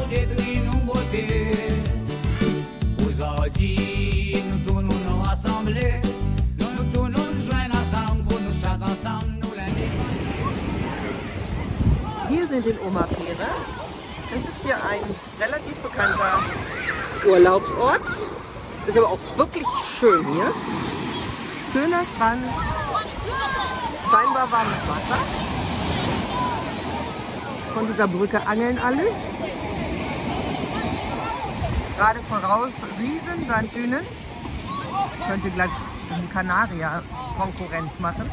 détruire nos beautés. Aujourd'hui, nous tournons nous rassembler. Nous tournons nous joindre ensemble pour nous chaque ensemble nous l'aider. Wir sind in Omapere. Das ist hier ein relativ bekannter Urlaubsort. Ist aber auch wirklich schön hier. Schöner Strand, scheinbar warmes Wasser. Von dieser Brücke angeln alle. Gerade voraus riesen Sanddünen. Könnte gleich die Kanarier Konkurrenz machen.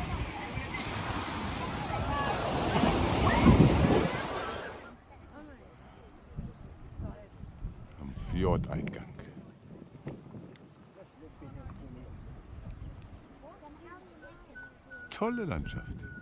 Am Fjordeingang. Tolle Landschaft.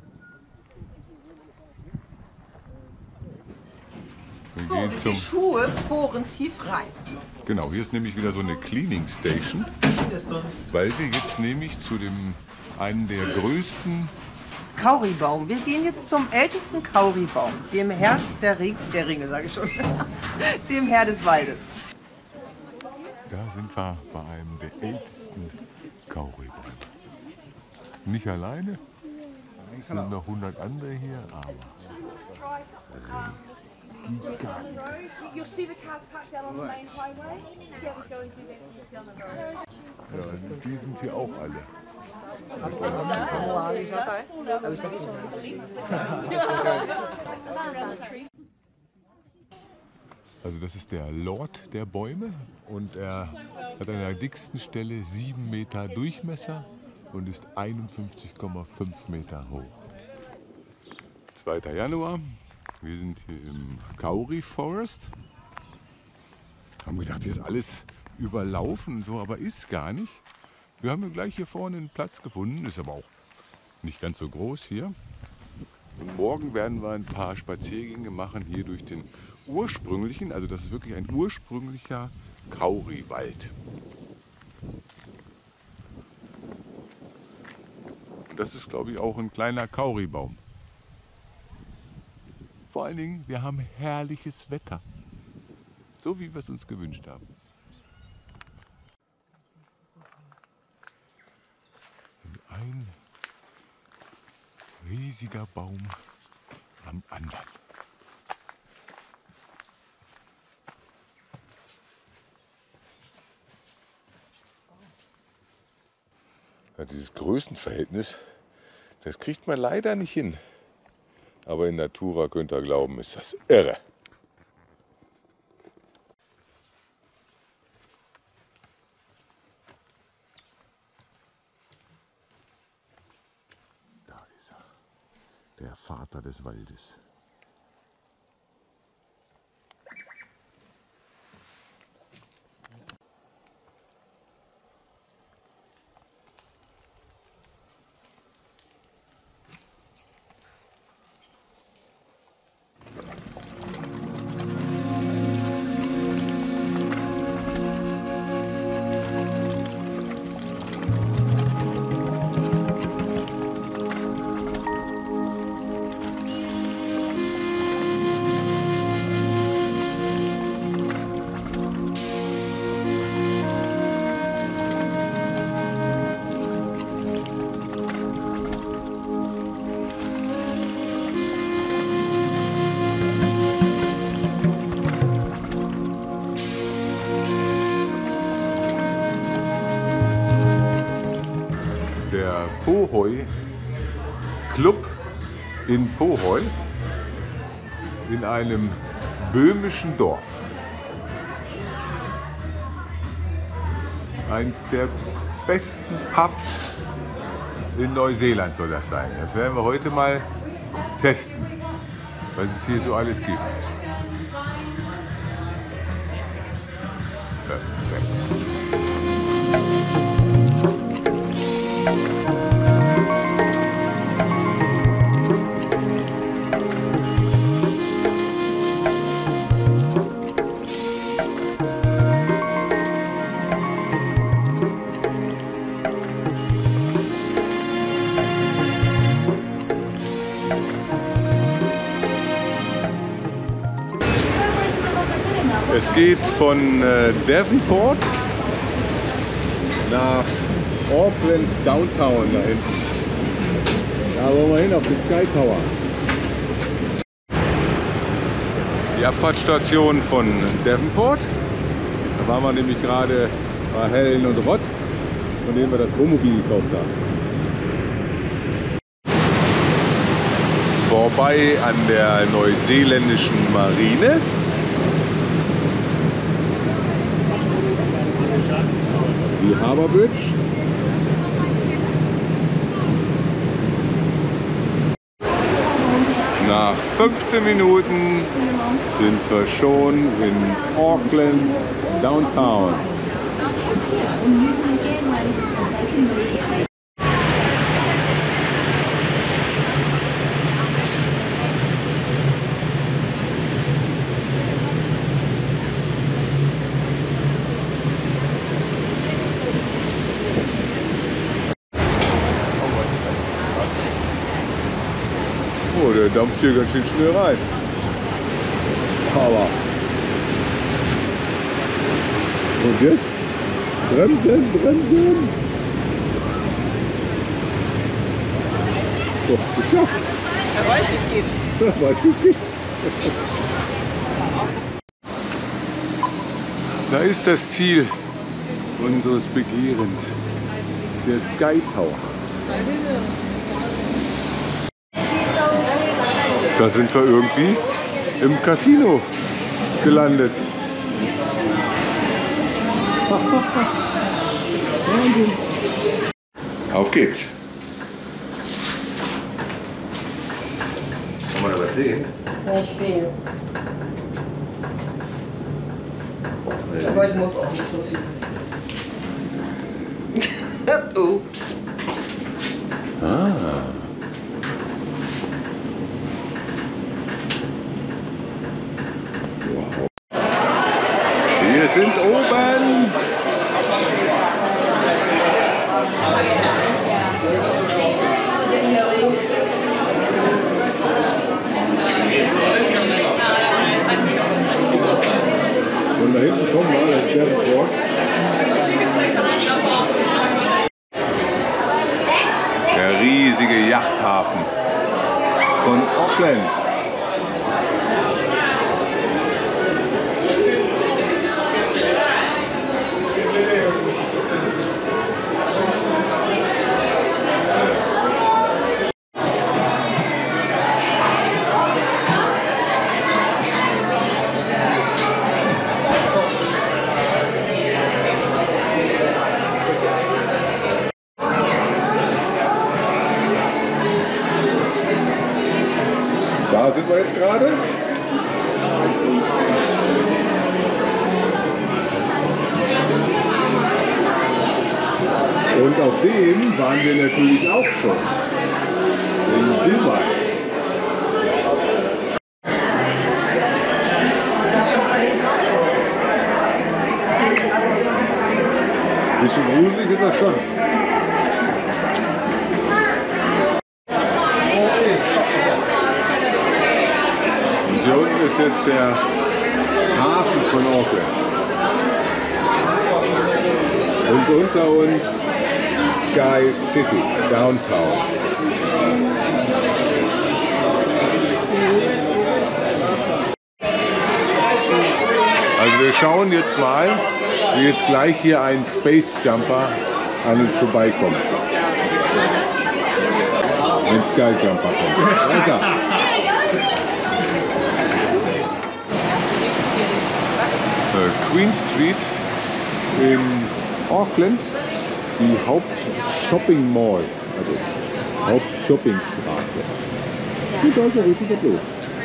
Wir So, gehen sind die Schuhe bohren tief rein. Genau, hier ist nämlich wieder so eine Cleaning Station, weil wir jetzt nämlich zu einem der größten, Kauribaum. Wir gehen jetzt zum ältesten Kauribaum, dem Herr der Ringe, sage ich schon, dem Herr des Waldes. da sind wir bei einem der ältesten Kauribäume. Nicht alleine, es sind noch 100 andere hier, aber riesig, gigantisch. You'll see the cars parked out on the main highway. Yeah, we go and do that down the road. Ja, die sind hier auch alle. Also das ist der Lord der Bäume und er hat an der dicksten Stelle 7 Meter Durchmesser und ist 51,5 Meter hoch. 2. Januar, wir sind hier im Kauri Forest. Haben gedacht, hier ist alles überlaufen, so, aber ist gar nicht. Wir haben gleich hier vorne einen Platz gefunden, ist aber auch nicht ganz so groß hier. Und morgen werden wir ein paar Spaziergänge machen hier durch den ursprünglichen, also das ist wirklich ein ursprünglicher Kauriwald. Und das ist, glaube ich, auch ein kleiner Kauribaum. Vor allen Dingen, wir haben herrliches Wetter. So wie wir es uns gewünscht haben. Ein riesiger Baum am anderen. Ja, dieses Größenverhältnis, das kriegt man leider nicht hin. Aber in Natura könnt ihr glauben, ist das irre. Da ist er, der Vater des Waldes. Der Pohoi Club in Pohoi in einem böhmischen Dorf. Eins der besten Pubs in Neuseeland soll das sein. Das werden wir heute mal testen, was es hier so alles gibt. Perfekt. Es geht von Devonport nach Auckland Downtown da hinten. Da wollen wir hin auf den Sky Tower. Die Abfahrtsstation von Devonport. Da waren wir nämlich gerade bei Helen und Rott, von denen wir das Wohnmobil gekauft haben. Vorbei an der neuseeländischen Marine. Die Harbour Bridge. Nach 15 Minuten sind wir schon in Auckland Downtown. Oh, der dampft hier ganz schön schnell rein. Aber. Und jetzt? Bremsen, bremsen! So, geschafft! Er weiß, wie es geht. Er weiß, wie es geht. Da ist das Ziel unseres Begehrens. Der Sky Tower. Da sind wir irgendwie im Casino gelandet. Auf geht's. Kann man da was sehen? Nicht viel. Aber ich muss auch nicht so viel sehen. Ups. Ah. Wow. Wir sind oben. Und da hinten kommen wir, das ist Devonport. Der riesige Yachthafen von Auckland. Da sind wir jetzt gerade. Und auf dem waren wir natürlich auch schon. In Dubai. Ein bisschen gruselig ist das schon. Hier unten ist jetzt der Hafen von Auckland. Und unter uns Sky City, Downtown. Also wir schauen jetzt mal, wie jetzt gleich hier ein Space Jumper an uns vorbeikommt. Ein Sky Jumper kommt. Da ist er. Queen Street in Auckland, die Hauptshopping Mall, also Hauptshoppingstraße. Und da ist er richtig los.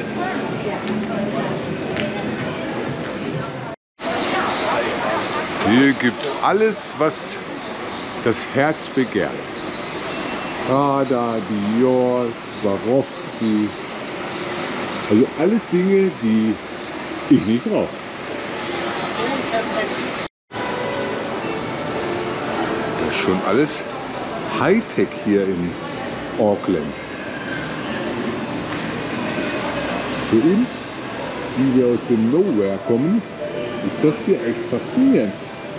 Hier gibt es alles, was das Herz begehrt. Prada, Dior, Swarovski, also alles Dinge, die ich nicht brauche. Das ist schon alles Hightech hier in Auckland. Für uns, die wir aus dem Nowhere kommen, ist das hier echt faszinierend.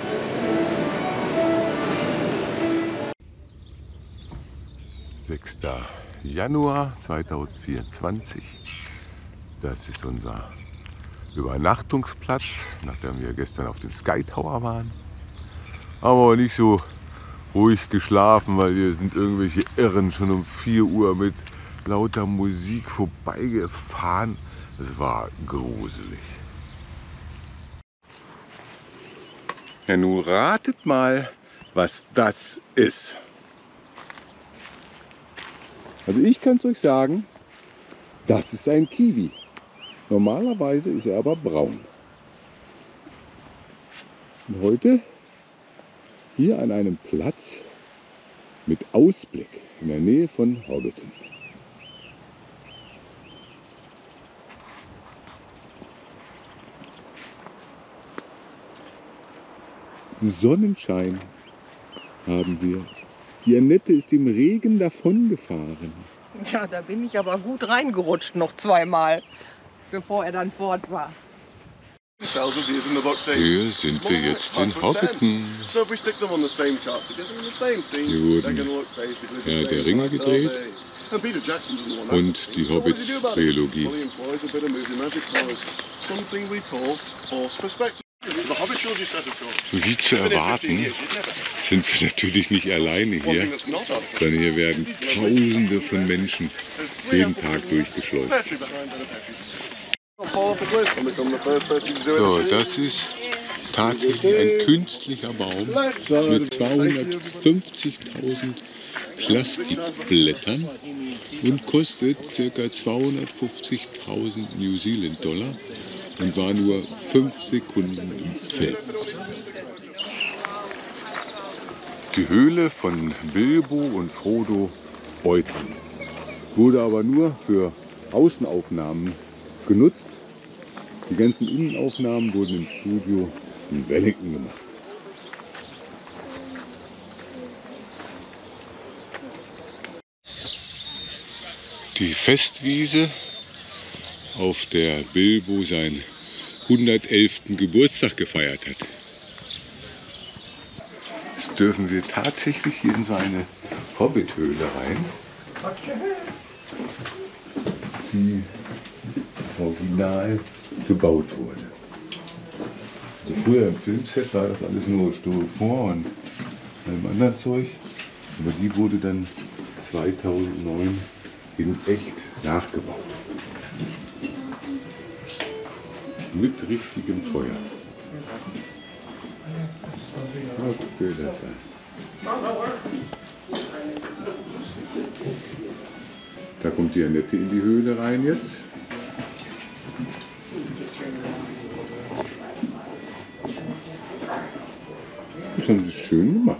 Januar 2024. Das ist unser Übernachtungsplatz, nachdem wir gestern auf dem Sky Tower waren. Aber nicht so ruhig geschlafen, weil hier sind irgendwelche Irren schon um 4 Uhr mit lauter Musik vorbeigefahren. Es war gruselig. Ja, nun ratet mal, was das ist. Also ich kann es euch sagen, das ist ein Kiwi. Normalerweise ist er aber braun. Und heute hier an einem Platz mit Ausblick in der Nähe von Hobbiton. Sonnenschein haben wir. Die Annette ist im Regen davongefahren. Ja, da bin ich aber gut reingerutscht, noch zweimal, bevor er dann fort war. Hier sind wir jetzt in Hobbiton. Hier wurden Herr der Ringe gedreht und die Hobbits-Trilogie. Wie zu erwarten, sind wir natürlich nicht alleine hier, sondern hier werden Tausende von Menschen jeden Tag durchgeschleust. So, das ist tatsächlich ein künstlicher Baum mit 250.000 Plastikblättern und kostet ca. 250.000 New Zealand Dollar und war nur 5 Sekunden im Feld. Die Höhle von Bilbo und Frodo Beutlin wurde aber nur für Außenaufnahmen genutzt. Die ganzen Innenaufnahmen wurden im Studio in Wellington gemacht. Die Festwiese, auf der Bilbo seinen 111. Geburtstag gefeiert hat. Jetzt dürfen wir tatsächlich hier in so eine Hobbit-Höhle rein, die original gebaut wurde. Also früher im Filmset war das alles nur Styropor und allem anderen Zeug, aber die wurde dann 2009 in echt nachgebaut. Mit richtigem Feuer. Okay, das sein. Da kommt die Annette in die Höhle rein jetzt. Das haben sie schön gemacht.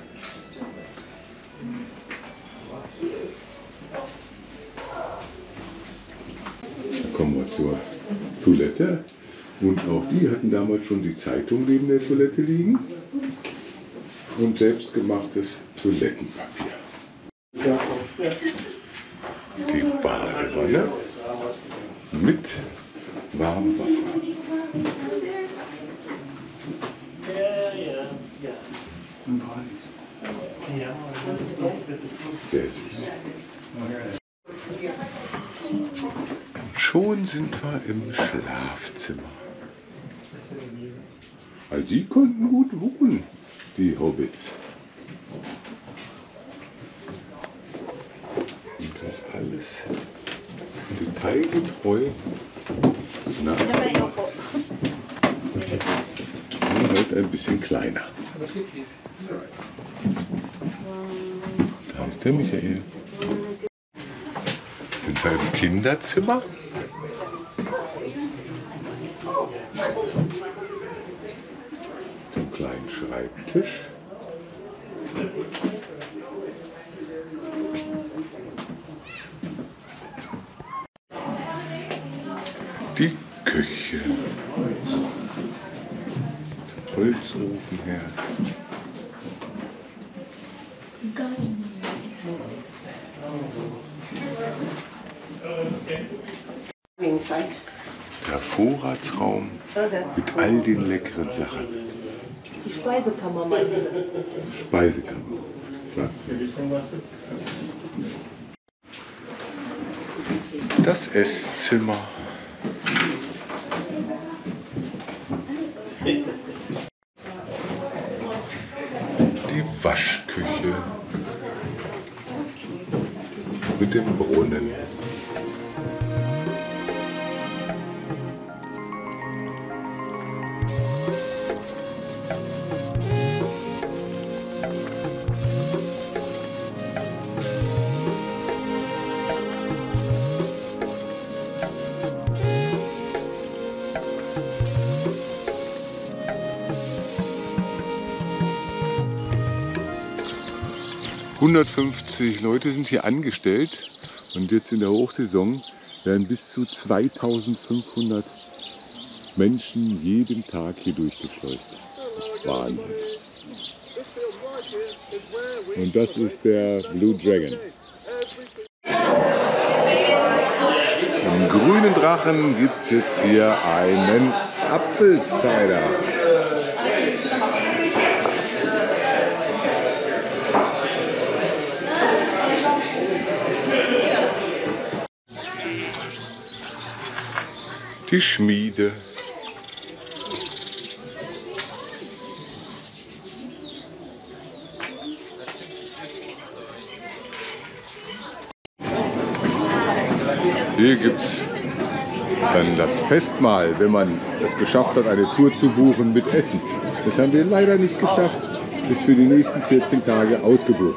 Da kommen wir zur Toilette. Und auch die hatten damals schon die Zeitung neben der Toilette liegen und selbstgemachtes Toilettenpapier. Die Badewanne mit warmem Wasser. Sehr süß. Und schon sind wir im Schlafzimmer. Also die konnten gut wohnen, die Hobbits. Und das ist alles detailgetreu nachgemacht. Nur halt ein bisschen kleiner. Da ist der Michael. In seinem Kinderzimmer. Zum kleinen Schreibtisch. Die Küche. Der Holzofen her. Inside. Der Vorratsraum mit all den leckeren Sachen. Die Speisekammer meinst du? Speisekammer. So. Das Esszimmer. Die Waschküche. Mit dem Brunnen. ...150 Leute sind hier angestellt und jetzt in der Hochsaison werden bis zu 2500 Menschen jeden Tag hier durchgeschleust. Wahnsinn. Und das ist der Blue Dragon. Im Grünen Drachen gibt es jetzt hier einen Apfelcider. Die Schmiede. Hier gibt es dann das Festmahl, wenn man es geschafft hat, eine Tour zu buchen mit Essen. Das haben wir leider nicht geschafft. Ist für die nächsten 14 Tage ausgebucht.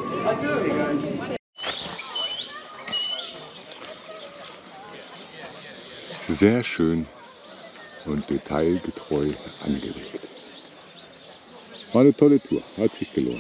Sehr schön und detailgetreu angelegt. War eine tolle Tour, hat sich gelohnt.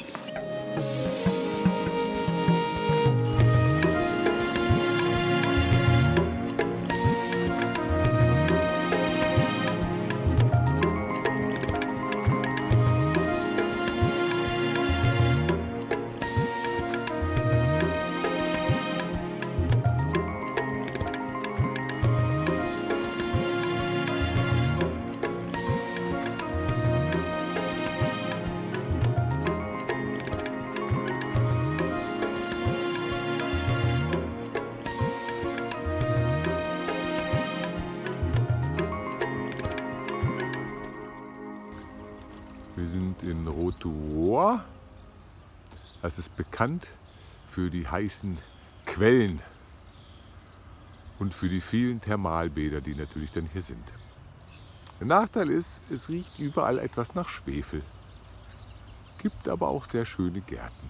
Wir sind in Rotorua. Das ist bekannt für die heißen Quellen und für die vielen Thermalbäder, die natürlich dann hier sind. Der Nachteil ist, es riecht überall etwas nach Schwefel. Gibt aber auch sehr schöne Gärten.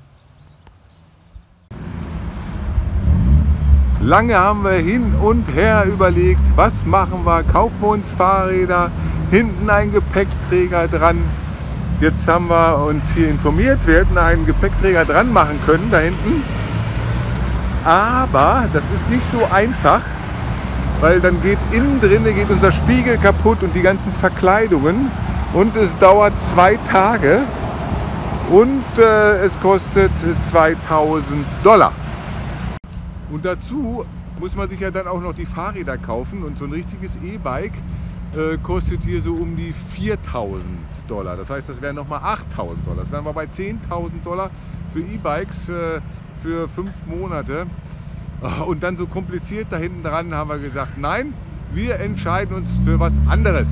Lange haben wir hin und her überlegt, was machen wir, kaufen wir uns Fahrräder, hinten ein Gepäckträger dran. Jetzt haben wir uns hier informiert, wir hätten einen Gepäckträger dran machen können, da hinten. Aber das ist nicht so einfach, weil dann geht innen drin unser Spiegel kaputt und die ganzen Verkleidungen. Und es dauert 2 Tage und es kostet $2000. Und dazu muss man sich ja dann auch noch die Fahrräder kaufen und so ein richtiges E-Bike kostet hier so um die $4000. Das heißt, das wären nochmal $8000. Das wären wir bei $10.000 für E-Bikes für 5 Monate. Und dann so kompliziert da hinten dran haben wir gesagt, nein, wir entscheiden uns für was anderes.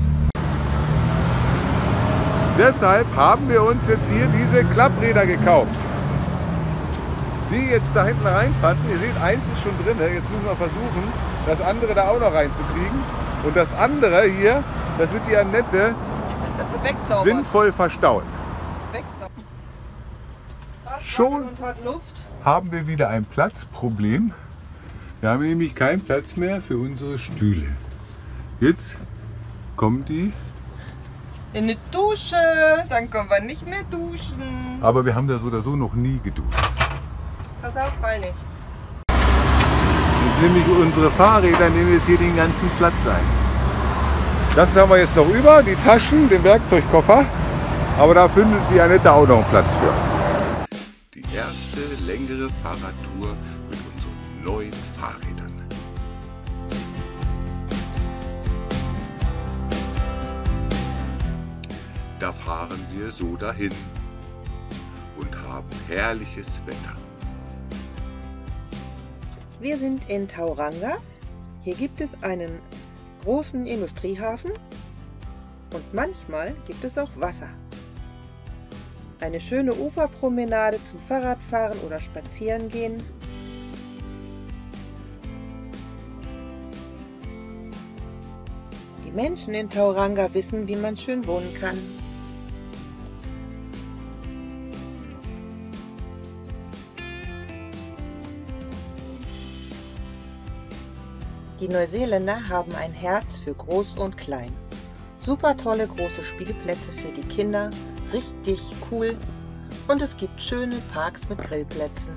Deshalb haben wir uns jetzt hier diese Klappräder gekauft, die jetzt da hinten reinpassen. Ihr seht, eins ist schon drin. Jetzt müssen wir versuchen, das andere da auch noch reinzukriegen. Und das andere hier, das wird die Annette sinnvoll verstauen. Schon haben wir wieder ein Platzproblem. Wir haben nämlich keinen Platz mehr für unsere Stühle. Jetzt kommt die in eine Dusche, dann können wir nicht mehr duschen. Aber wir haben da so oder so noch nie geduscht. Pass auf, fall nicht. Jetzt nämlich unsere Fahrräder nehmen jetzt hier den ganzen Platz ein. Das haben wir jetzt noch über, die Taschen, den Werkzeugkoffer. Aber da findet die Annette auch noch einen Platz für. Die erste längere Fahrradtour mit unseren neuen Fahrrädern. Da fahren wir so dahin und haben herrliches Wetter. Wir sind in Tauranga. Hier gibt es einen großen Industriehafen und manchmal gibt es auch Wasser. Eine schöne Uferpromenade zum Fahrradfahren oder Spazierengehen. Die Menschen in Tauranga wissen, wie man schön wohnen kann. Die Neuseeländer haben ein Herz für Groß und Klein. Super tolle große Spielplätze für die Kinder, richtig cool, und es gibt schöne Parks mit Grillplätzen.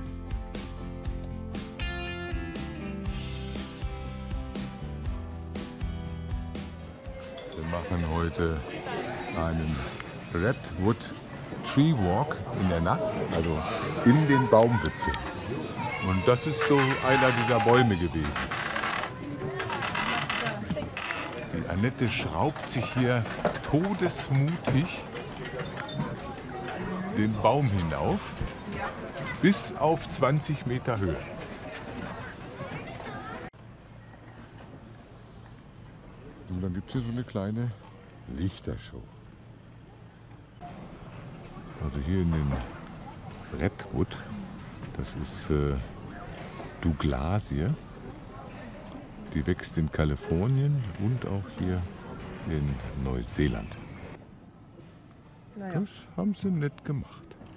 Wir machen heute einen Redwood Tree Walk in der Nacht, also in den Baumwipfel. Und das ist so einer dieser Bäume gewesen. Die Annette schraubt sich hier todesmutig den Baum hinauf, bis auf 20 Meter Höhe. Und dann gibt es hier so eine kleine Lichtershow. Also hier in den Redwood, das ist Douglasie. Die wächst in Kalifornien und auch hier in Neuseeland. Naja. Das haben sie nett gemacht.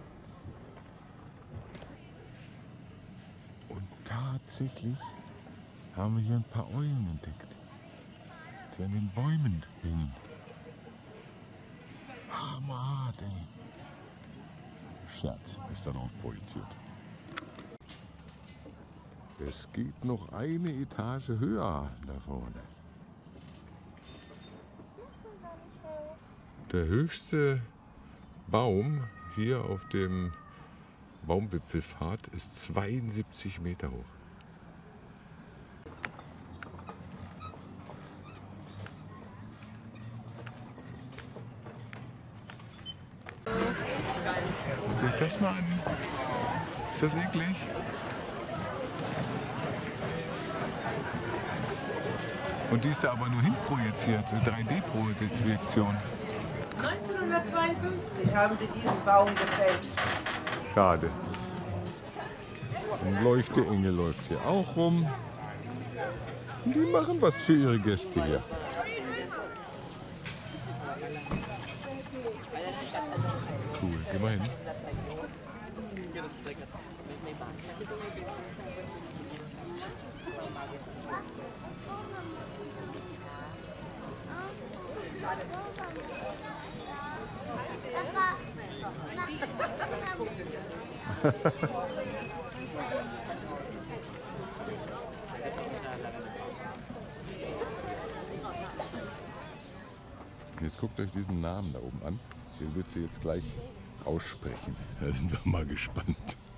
Und tatsächlich haben wir hier ein paar Eulen entdeckt, die an den Bäumen hängen. Hammer, ey. Scherz, ist dann auch projiziert. Es geht noch eine Etage höher da vorne. Der höchste Baum hier auf dem Baumwipfelpfad ist 72 Meter hoch. Guckt euch das mal an. Ist das eklig? Und die ist da aber nur hinprojiziert, 3D-Projektion. 1952 haben sie diesen Baum gefällt. Schade. Und Leuchte-Engel läuft hier auch rum. Und die machen was für ihre Gäste hier. Cool, geh mal hin. Jetzt guckt euch diesen Namen da oben an. Den wird sie jetzt gleich aussprechen. Da sind wir mal gespannt.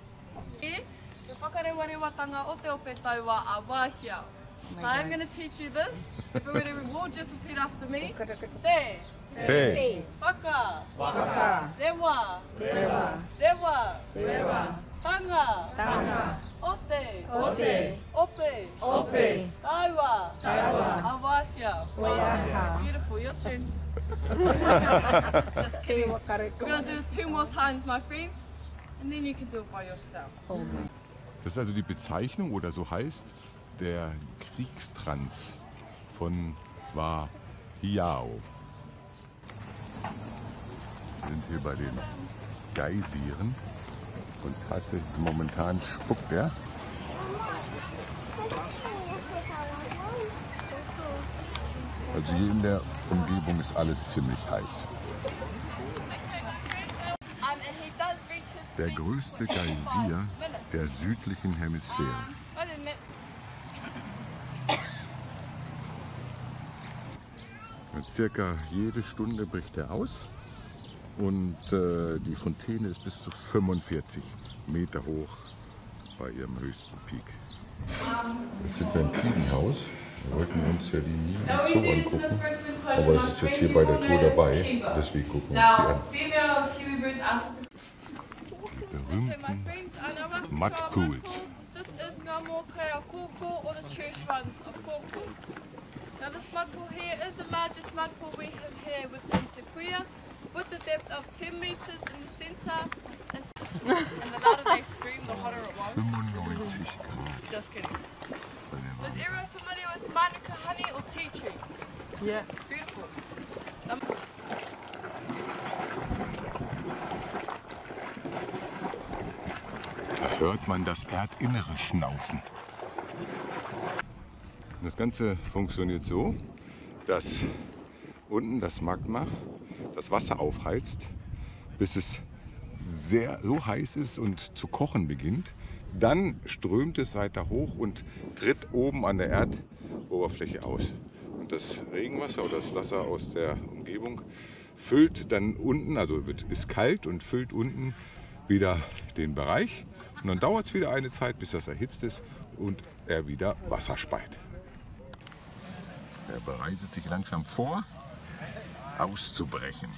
I'm going to teach you this. If we're going to reward, just repeat after me. Te. Hey! Waka. Rewa. Tanga. Ote. Ope. Taiwa. Awahia. Beautiful. Your turn. Just kidding. We're going to do it 2 more times, my friend. And then you can do it by yourself. Das ist also die Bezeichnung, oder so heißt der Kriegstrans von Wahiao. Wir sind hier bei den Geysiren und tatsächlich momentan spuckt er. Also hier in der Umgebung ist alles ziemlich heiß. Der größte Geysir der südlichen Hemisphäre. Circa jede Stunde bricht er aus und die Fontäne ist bis zu 45 Meter hoch bei ihrem höchsten Peak. Jetzt sind wir im Piedenhaus Wir wollten uns ja die nie im Zoo angucken, aber es ist jetzt hier bei der Tour dabei, deswegen gucken wir uns die an. Die berühmten Mudpools. This is normal Koko or the church runs of Koko. Now this mudpool here is the largest mudpool we have here within Sequoia, with a depth of 10 meters in the center. And the louder they scream, the hotter it was. 95 Grad. Just kidding. Is everyone familiar with Manuka honey or tea tree? Ja. Beautiful. Da hört man das Erdinnere schnaufen. Das Ganze funktioniert so, dass unten das Magma das Wasser aufheizt, bis es so heiß ist und zu kochen beginnt. Dann strömt es weiter hoch und tritt oben an der Erdoberfläche aus. Und das Regenwasser oder das Wasser aus der Umgebung füllt dann unten, also ist kalt und füllt unten wieder den Bereich. Und dann dauert es wieder eine Zeit, bis das erhitzt ist und er wieder Wasser speit. Er bereitet sich langsam vor, auszubrechen.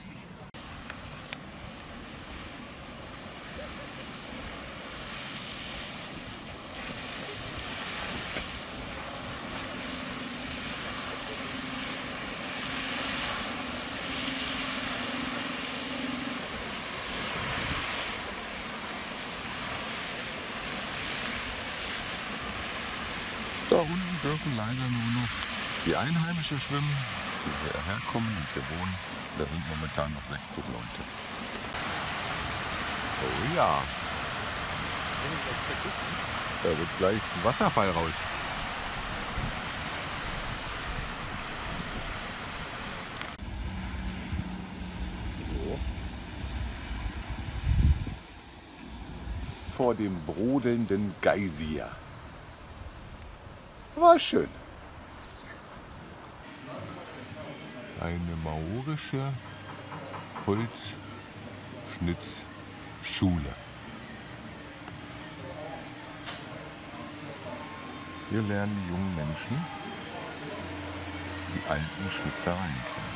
Da unten dürfen leider nur noch die Einheimischen schwimmen, die hierher kommen und hier wohnen. Da sind momentan noch 60 Leute. Oh ja. Da wird gleich ein Wasserfall raus. So. Vor dem brodelnden Geysir. War schön. Eine maorische Holzschnitzschule. Hier lernen die jungen Menschen die alten Schnitzereien kennen.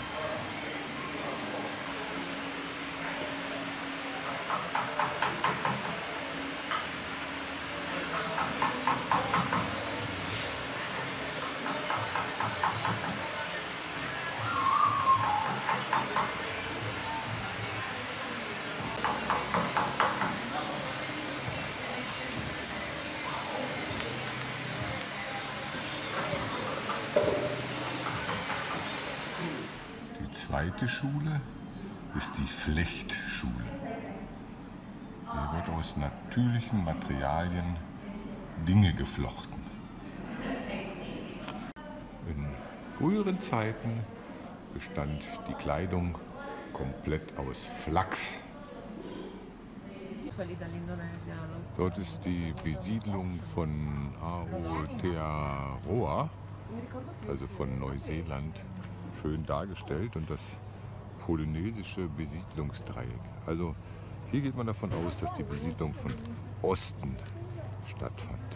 Die zweite Schule ist die Flechtschule. Hier wird aus natürlichen Materialien Dinge geflochten. In früheren Zeiten bestand die Kleidung komplett aus Flachs. Dort ist die Besiedlung von Aotearoa, also von Neuseeland, schön dargestellt und das polynesische Besiedlungsdreieck. Also hier geht man davon aus, dass die Besiedlung von Osten stattfand.